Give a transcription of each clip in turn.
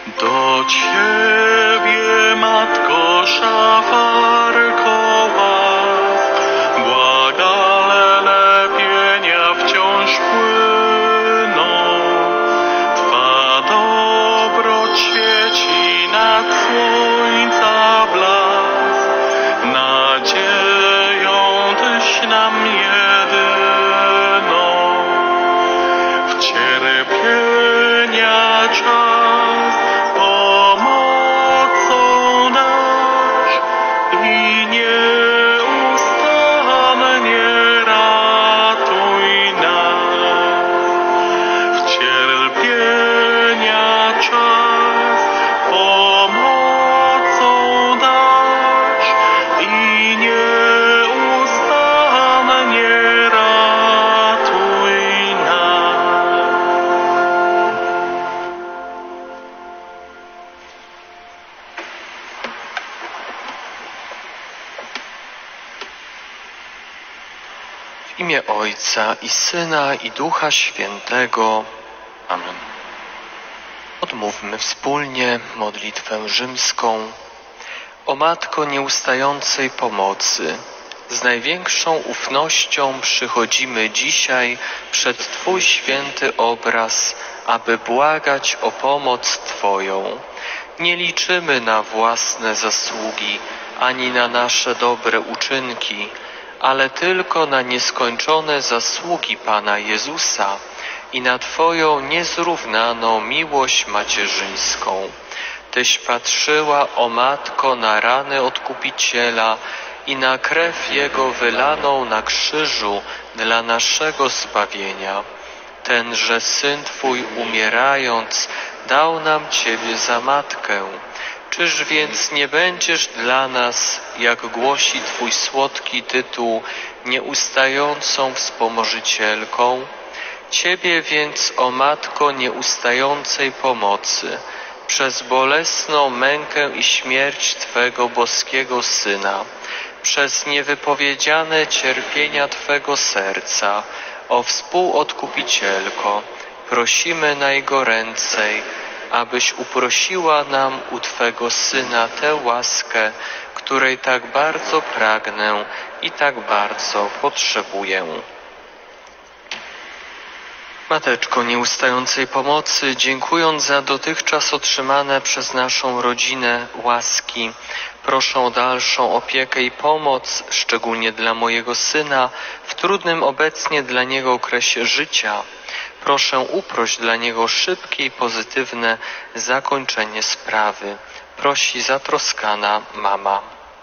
Do Ciebie, Matko szafarko łask, błaga lepienia wciąż płyną. Twa dobroć świeci nad słońca blask, nadzieją Tyś nam jedyną. W cierpienia czas pomocą nasz i nieustannie ratuj nas. W cierpienia czas pomocą nasz i nieustannie ratuj nas. W imię Ojca i Syna i Ducha Świętego. Amen. Odmówmy wspólnie modlitwę rzymską. O Matko nieustającej pomocy, z największą ufnością przychodzimy dzisiaj przed Twój święty obraz, aby błagać o pomoc Twoją. Nie liczymy na własne zasługi, ani na nasze dobre uczynki, ale tylko na nieskończone zasługi Pana Jezusa i na Twoją niezrównaną miłość macierzyńską. Tyś patrzyła, o Matko, na rany Odkupiciela i na krew Jego wylaną na krzyżu dla naszego zbawienia. Tenże Syn Twój, umierając, dał nam Ciebie za Matkę. Czyż więc nie będziesz dla nas, jak głosi Twój słodki tytuł, nieustającą wspomożycielką? Ciebie więc, o Matko nieustającej pomocy, przez bolesną mękę i śmierć Twego boskiego Syna, przez niewypowiedziane cierpienia Twego serca, o współodkupicielko, prosimy najgoręcej, abyś uprosiła nam u Twego Syna tę łaskę, której tak bardzo pragnę i tak bardzo potrzebuję. Mateczko nieustającej pomocy, dziękując za dotychczas otrzymane przez naszą rodzinę łaski, proszę o dalszą opiekę i pomoc, szczególnie dla mojego syna, w trudnym obecnie dla niego okresie życia. Proszę uproś dla niego szybkie i pozytywne zakończenie sprawy. Prosi zatroskana mama.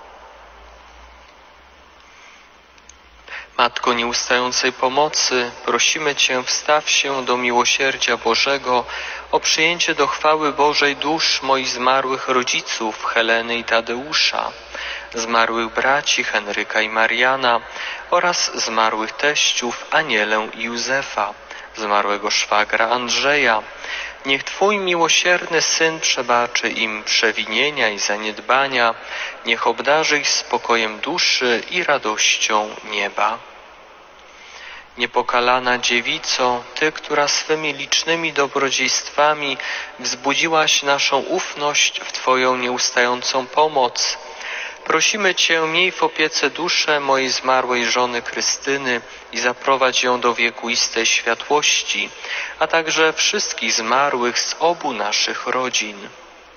Matko nieustającej pomocy, prosimy Cię, wstaw się do miłosierdzia Bożego o przyjęcie do chwały Bożej dusz moich zmarłych rodziców, Heleny i Tadeusza, zmarłych braci Henryka i Mariana oraz zmarłych teściów Anielę i Józefa, zmarłego szwagra Andrzeja. Niech Twój miłosierny Syn przebaczy im przewinienia i zaniedbania, niech obdarzy ich spokojem duszy i radością nieba. Niepokalana dziewico, Ty, która swymi licznymi dobrodziejstwami wzbudziłaś naszą ufność w Twoją nieustającą pomoc, prosimy Cię, miej w opiece duszę mojej zmarłej żony Krystyny i zaprowadź ją do wiekuistej światłości, a także wszystkich zmarłych z obu naszych rodzin.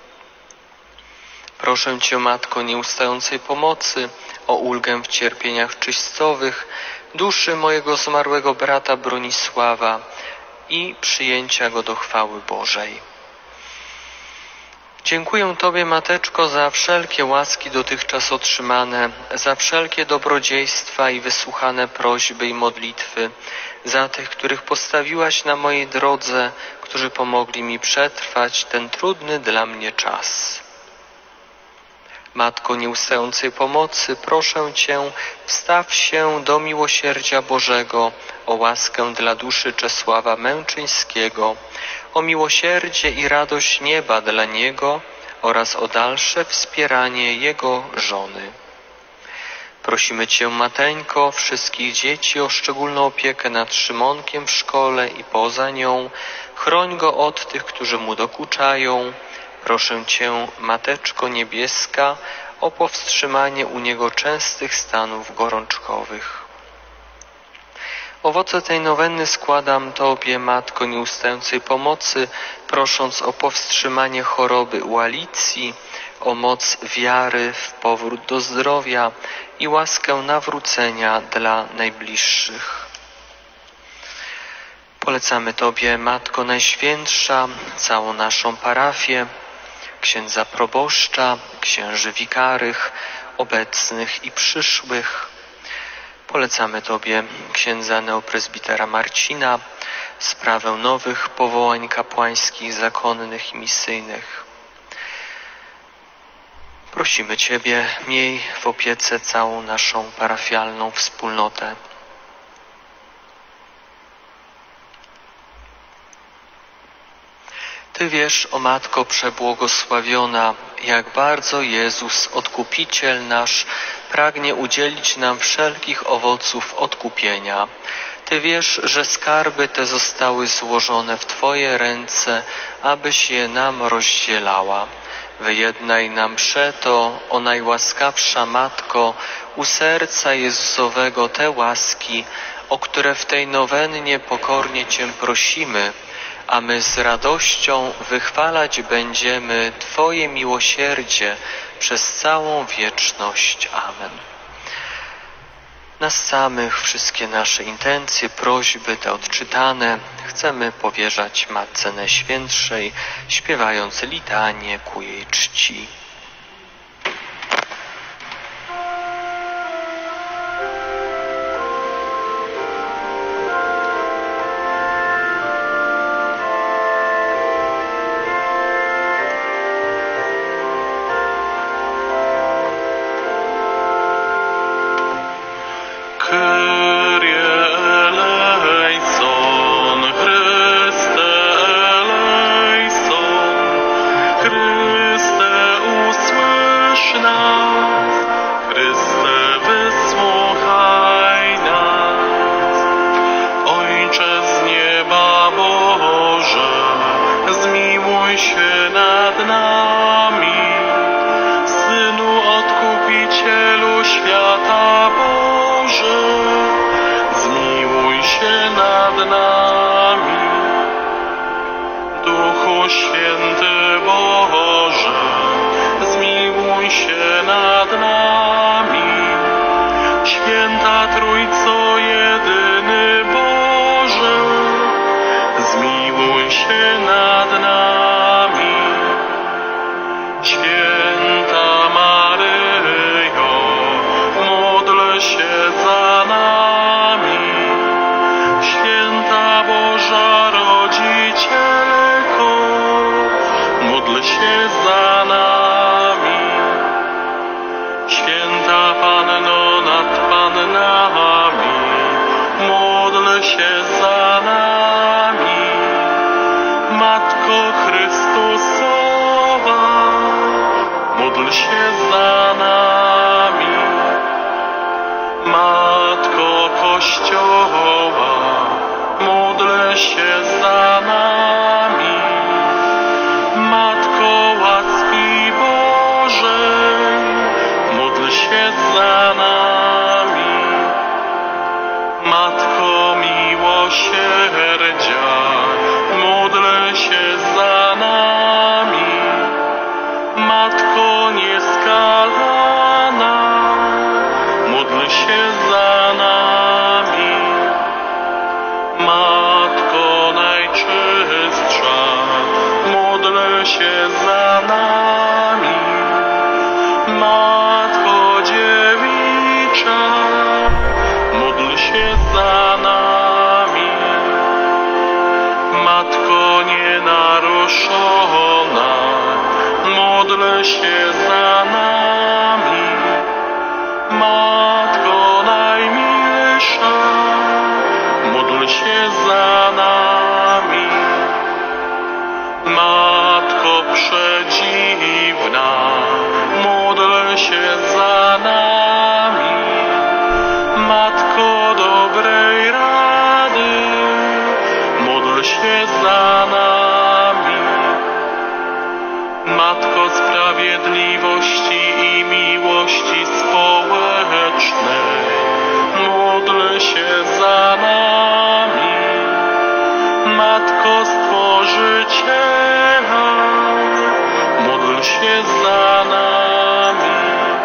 Proszę Cię, Matko nieustającej pomocy, o ulgę w cierpieniach czyścowych duszy mojego zmarłego brata Bronisława i przyjęcia go do chwały Bożej. Dziękuję Tobie, Mateczko, za wszelkie łaski dotychczas otrzymane, za wszelkie dobrodziejstwa i wysłuchane prośby i modlitwy, za tych, których postawiłaś na mojej drodze, którzy pomogli mi przetrwać ten trudny dla mnie czas. Matko nieustającej pomocy, proszę Cię, wstaw się do miłosierdzia Bożego o łaskę dla duszy Czesława Męczyńskiego, o miłosierdzie i radość nieba dla niego oraz o dalsze wspieranie jego żony. Prosimy Cię, Mateńko, wszystkich dzieci o szczególną opiekę nad Szymonkiem w szkole i poza nią. Chroń go od tych, którzy mu dokuczają. Proszę Cię, Mateczko Niebieska, o powstrzymanie u niego częstych stanów gorączkowych. Owoce tej nowenny składam Tobie, Matko nieustającej pomocy, prosząc o powstrzymanie choroby u Alicji, o moc wiary w powrót do zdrowia i łaskę nawrócenia dla najbliższych. Polecamy Tobie, Matko Najświętsza, całą naszą parafię, księdza proboszcza, księży wikarych, obecnych i przyszłych. Polecamy Tobie księdza neoprezbitera Marcina, sprawę nowych powołań kapłańskich, zakonnych i misyjnych. Prosimy Ciebie, miej w opiece całą naszą parafialną wspólnotę. Ty wiesz, o Matko przebłogosławiona, jak bardzo Jezus, Odkupiciel nasz, pragnie udzielić nam wszelkich owoców odkupienia. Ty wiesz, że skarby te zostały złożone w Twoje ręce, abyś je nam rozdzielała. Wyjednaj nam przeto, o najłaskawsza Matko, u serca Jezusowego te łaski, o które w tej nowennie pokornie Cię prosimy, a my z radością wychwalać będziemy Twoje miłosierdzie przez całą wieczność. Amen. Nas samych, wszystkie nasze intencje, prośby te odczytane chcemy powierzać Matce Najświętszej, śpiewając litanię ku jej czci. Święty Boże, zmiłuj się nad nami. Święta Trójco, jedyny Boże, zmiłuj się nad nami. Święta Maryjo, módl się za nami. Święta Boża Rodzicielko, módl się za nami. Święta Panno nad Pannami, módl się za nami. Matko Chrystusowa, módl się za nami. Matko Kościoła, módl się za nami. Matko łaski Bożej, módl się za nami. Matko miłosierdzia, módl się za nami. Matko nieskalana, módl się za nami. Matko najczystsza, módl się za nami. Matko dziewicza, módl się za nami. Matko nienaruszona, módl się za nami. Matko najmilsza, módl się za nami. Matko przedziwna, módl się za nami. Matko dobrej rady, módl się za nami. Matko sprawiedliwości i miłości społecznej, módl się za nami. Matko Stworzyciela, módl się za nami.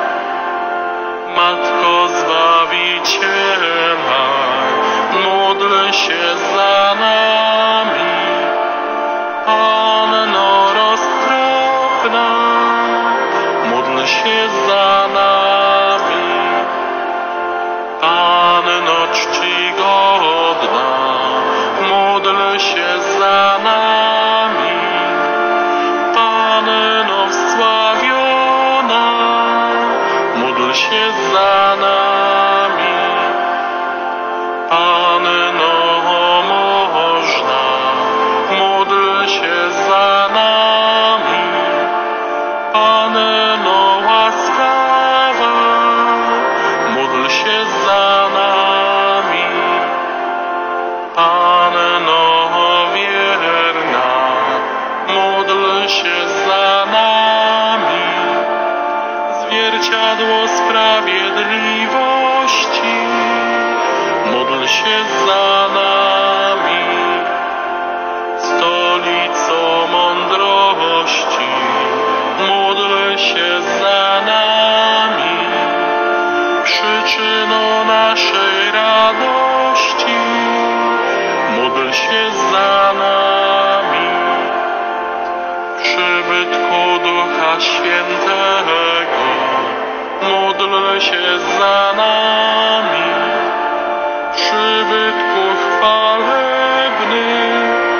Matko Zbawiciela, módl się za nami. Panno roztropna, módl się za nami. Panno czcigodna, módl się za nami. Panno wsławiona, módl się za nami. Panno można, módl się za nami. Panno łaskawa, módl się za nami. Panno wierna, módl się za nami. Zwierciadło sprawiedliwości, módl się za nami. Stolico mądrości, módl się za nami. Przyczyną naszej radości, módl się za nami. Przybytku Ducha Świętego, módl się za nami. Przybytku chwalebny,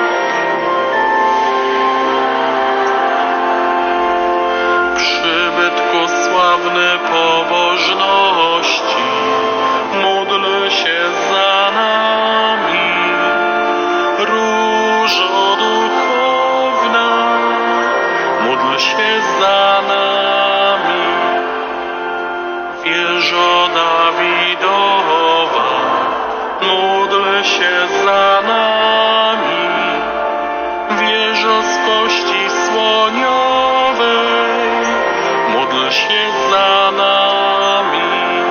przybytku sławny pobożności, módl się za nami. Różo duchowna, módl się za nami. Wieżo Dawidowa, módl się za nami. Wieżo z kości słoniowej, módl się za nami.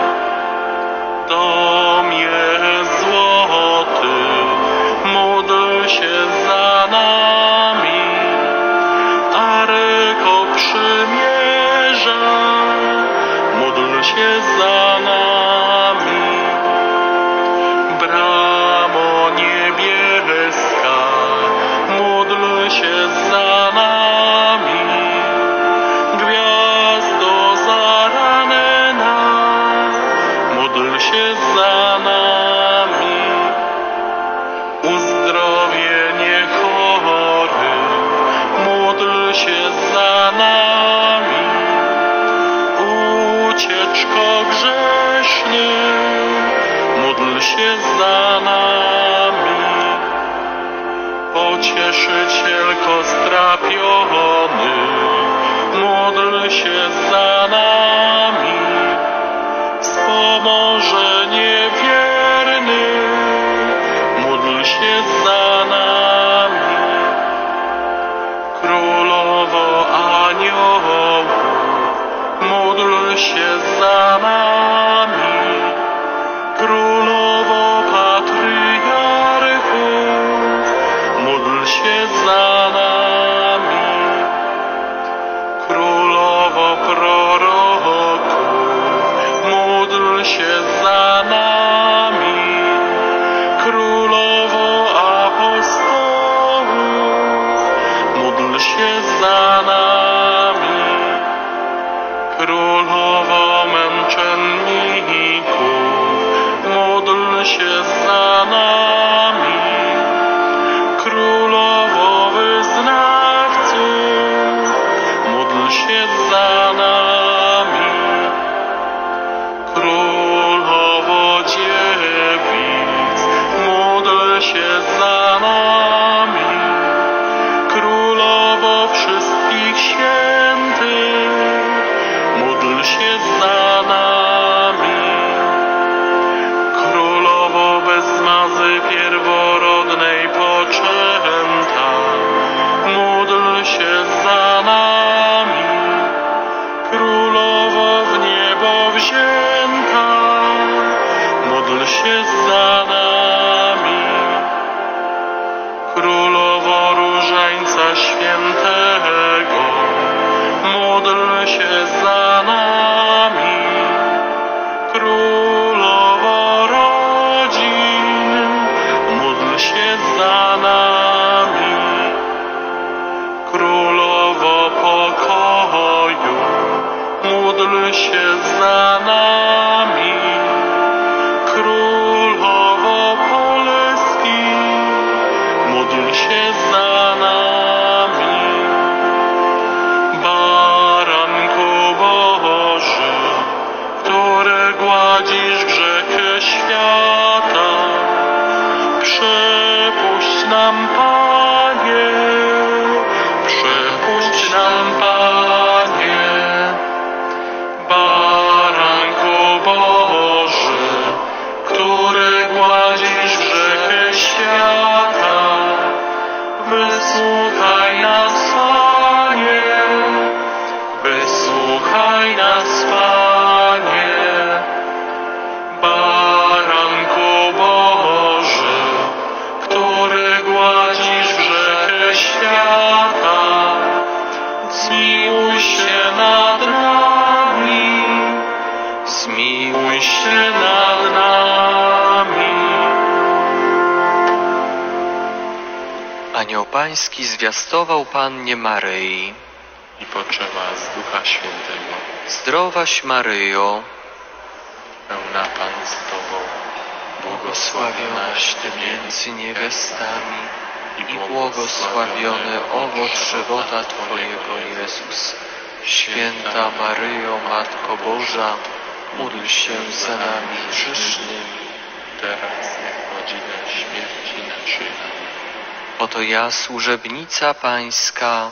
Domie złoty, módl się za nami. Arko przymierza, módl się za nami. Bramo niebieska, módl się za nami. Gwiazdo zaranna, módl się za nami. Uzdrowienie chorych, módl się za nami. Ucieczko grzeszny, módl się za nami. Pocieszycielko strapiony, módl się za nami. Wspomoże niewierny, módl się za nami. Królowo aniołów, módl się za nami. Królowo patriarchów, módl się za nami. Królowo proroków, módl się za nami. Królowo apostołów, módl się za nami. Królowo męczenników, módl się za nami. Królowo wyznawców, módl się za nami. Królowo dziewic, módl się za nami. Królowo wszystkich świętych, módl się za nami. Królowo bez mazy pierworodnej poczęta, módl się za nami. módl się za nami. Królowo rodzin, módl się za nami. Królowo pokoju, módl się za nami. Królowo Polski, módl się za nami. Baranku Boży, który gładzisz grzechy świata, przypuść nam, Panie, przypuść nam, Panie. Baranku Boży, który gładzisz grzechy świata, wysłuchaj nas, Panie, wysłuchaj nas, Panie. Baranku Boży, który gładzisz grzechy świata, zmiłuj się nad nami, zmiłuj się nad nami. Anioł Pański zwiastował Pannie Maryi. I poczęła z Ducha Świętego. Zdrowaś Maryjo, Pełna Pan z Tobą, błogosławionaś Ty między niewiastami i błogosławiony owoc żywota Twojego, Jezus. Święta Maryjo, Matko Boża, módl się za nami grzesznymi, teraz i w godzinę śmierci naszej. oto ja, służebnica Pańska.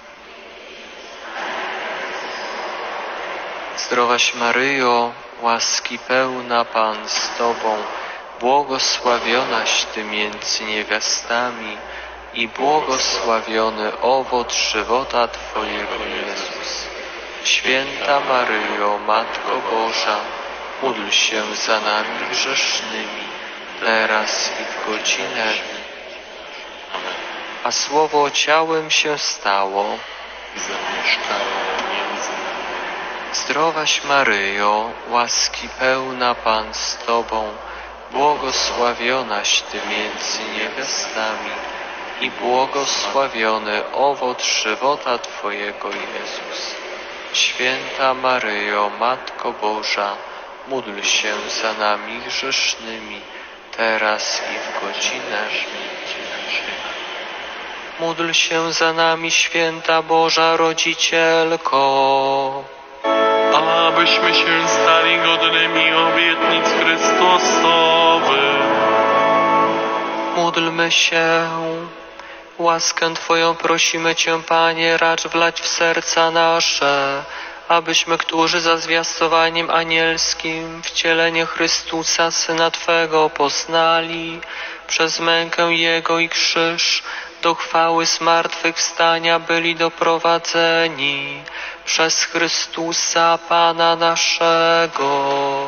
Zdrowaś Maryjo, łaski pełna, Pan z Tobą, błogosławionaś Ty między niewiastami i błogosławiony owoc żywota Twojego, Jezus. Święta Maryjo, Matko Boża, módl się za nami grzesznymi, teraz i w godzinę. Amen. A Słowo ciałem się stało. I zamieszkało między nami. Zdrowaś Maryjo, łaski pełna, Pan z Tobą, błogosławionaś Ty między niewiastami i błogosławiony owoc żywota Twojego, Jezus. Święta Maryjo, Matko Boża, módl się za nami grzesznymi, teraz i w godzinę Śmierci naszej. módl się za nami, Święta Boża Rodzicielko. Abyśmy się stali godnymi obietnic Chrystusowych. Módlmy się. Łaskę Twoją prosimy Cię, Panie, racz wlać w serca nasze, abyśmy, którzy za zwiastowaniem anielskim wcielenie Chrystusa, Syna Twego, poznali, przez mękę Jego i krzyż do chwały zmartwychwstania byli doprowadzeni, przez Chrystusa Pana naszego.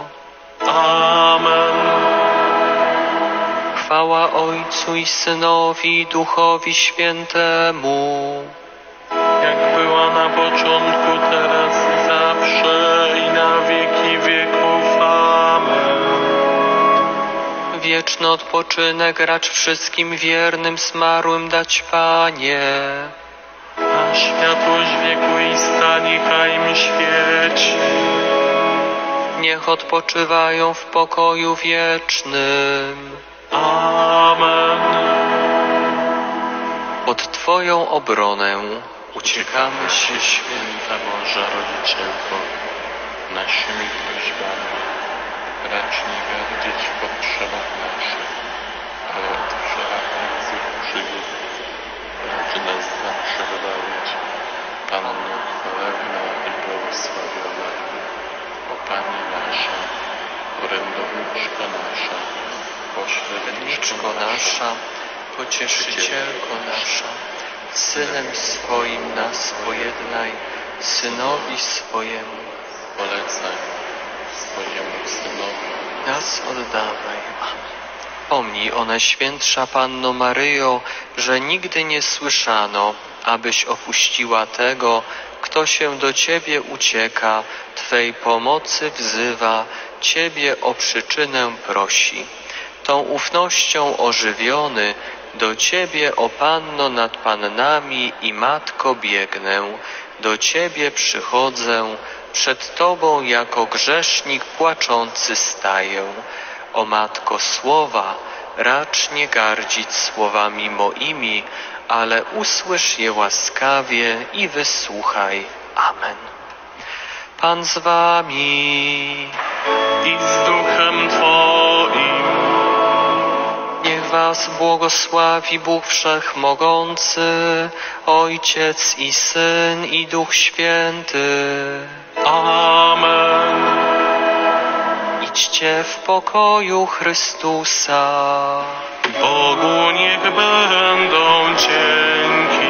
Amen. Chwała Ojcu i Synowi i Duchowi Świętemu, Jak była na początku, teraz i zawsze, i na wieki wieków. Amen. wieczny odpoczynek racz wszystkim wiernym zmarłym dać, Panie. A światłość wieku i niechaj im świeci. Niech odpoczywają w pokoju wiecznym. Amen. Pod Twoją obronę uciekamy się, Święta Boża Rodzicielko, naszymi prośbami racz nie gardzić w potrzebach naszych, ale od wszelakich złych przygód racz nas zawsze wybawić. Panno chwalebna i błogosławiona, o Pani nasza, orędowniczko nasza, pośredniczko nasza, pocieszycielko nasza, Synem swoim nas pojednaj, Synowi swojemu polecaj swojemu Synowi. nas oddawaj. Pomnij o Najświętsza Panno Maryjo, że nigdy nie słyszano, abyś opuściła tego, kto kto się do Ciebie ucieka, Twej pomocy wzywa, Ciebie o przyczynę prosi. Tą ufnością ożywiony, do Ciebie, o Panno nad Pannami i Matko biegnę, do Ciebie przychodzę, przed Tobą jako grzesznik płaczący staję. O Matko słowa, racz nie gardzić słowami moimi, ale usłysz je łaskawie i wysłuchaj. Amen. Pan z Wami I z duchem Twoim. Niech Was błogosławi Bóg Wszechmogący, Ojciec i Syn i Duch Święty. Amen. Idźcie w pokoju Chrystusa. Bogu niech będą dzięki.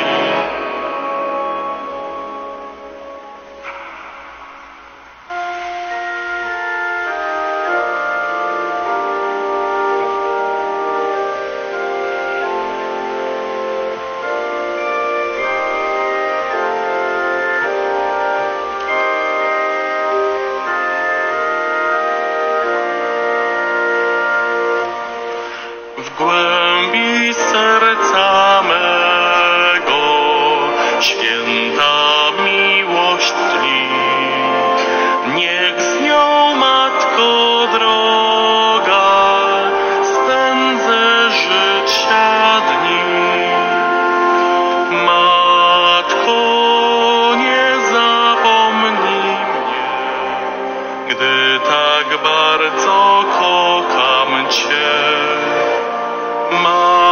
W głębi serca mego święta miłość tli. Niech z nią, Matko droga, spędzę życia dni. Matko, nie zapomnij mnie, gdy tak bardzo kocham Cię.